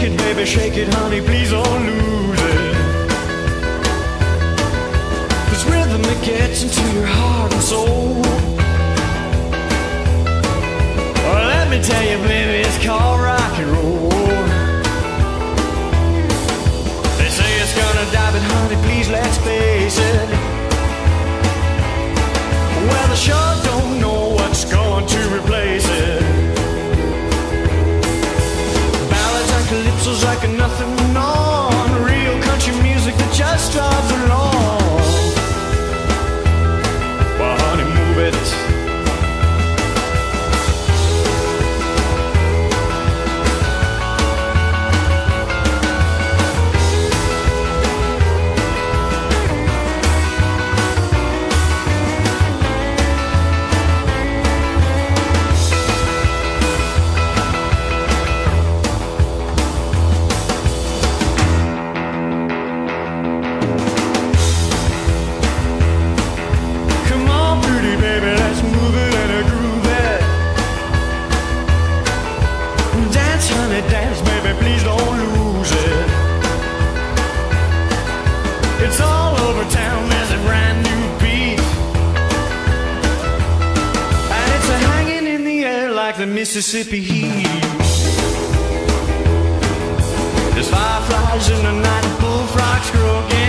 it, baby, shake it, honey, please don't lose it. This rhythm, it gets into your heart and soul. Well, let me tell you, baby, it's called rock and roll. They say it's gonna die, but honey, please let's face it. Well, I sure don't know what's going to replace it. Ballads and calypsos like nothing on. Real country music that just drives along. Well, honey, move it. Dance, baby, please don't lose it. It's all over town, there's a brand new beat, and it's a hanging in the air like the Mississippi heat. There's fireflies in the night and bullfrogs croaking.